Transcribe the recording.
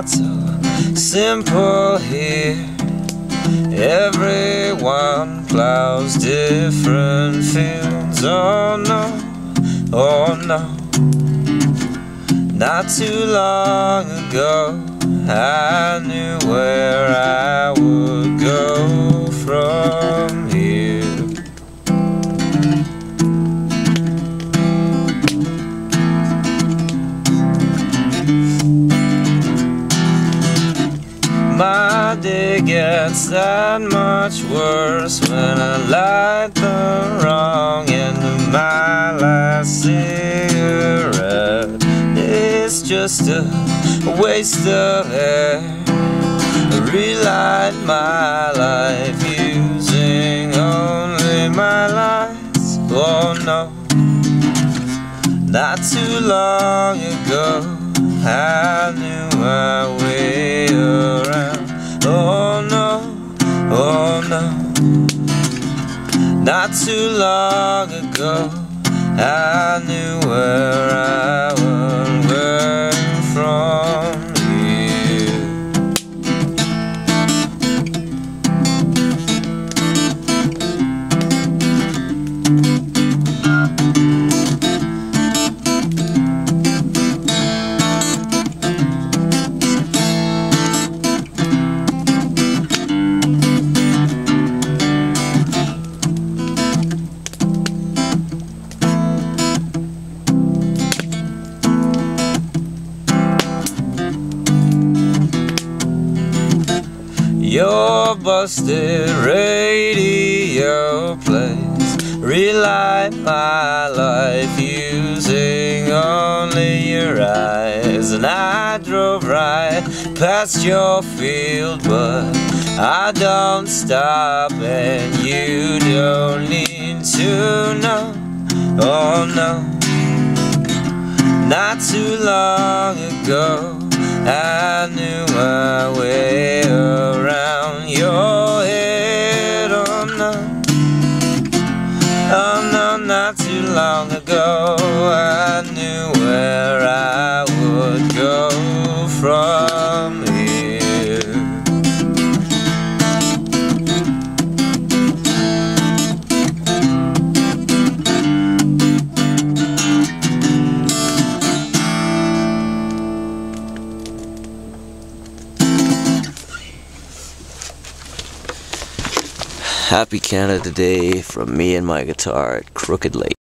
not so simple here. Everyone plows different fields. Oh no, oh no. Not too long ago I knew where I would go from here. My day gets that much worse when I light the wrong end of my last cigarette. It's just a waste of air. Relight my life using only my lights. Oh no. Not too long ago I knew my way around. Oh no, oh no. Not too long ago I knew where I went from here. Your busted radio plays relight my life using only your eyes. And I drove right past your field, but I don't stop, and you don't need to know. Oh no. Not too long ago I knew my way around your head. Oh no, oh no. Not too long ago I knew where I would go from here. Happy Canada Day from me and my guitar at Crooked Lake.